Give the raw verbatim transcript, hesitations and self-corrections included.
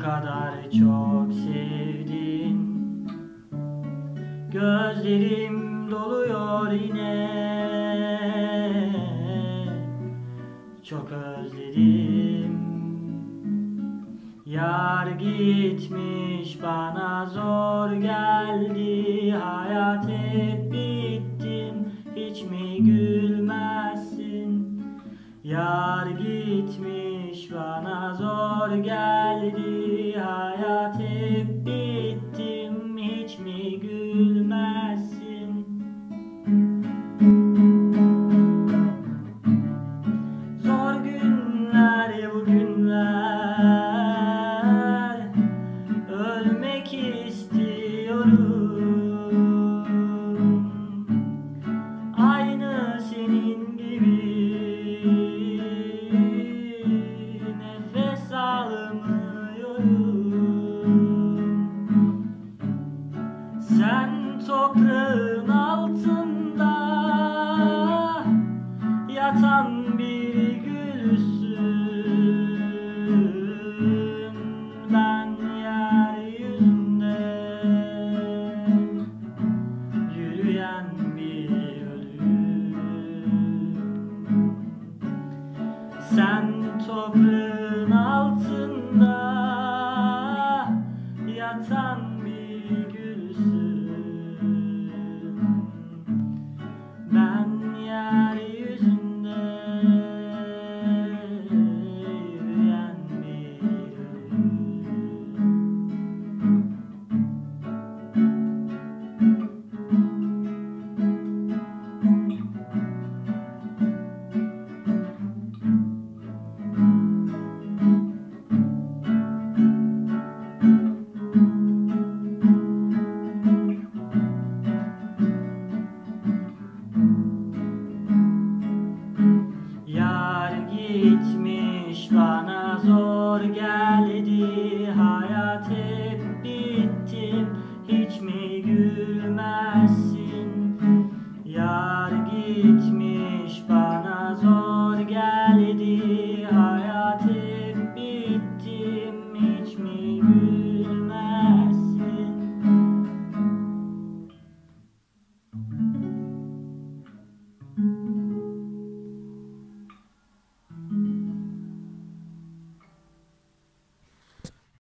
kadar çok sevdin. Gözlerim doluyor yine. Çok özledim. Yar gitmiş, bana zor geldi. Hayat hep bittin, hiç mi gülmezsin? Yar gitmiş, bana zor geldi. Hayat hep bittim, hiç mi gülmezsin? Zor günler bu günler, ölmek istiyorum. Aynı senin gibi nefes almıyorum. Sen toprağın altında yatan bir gülsün. Ben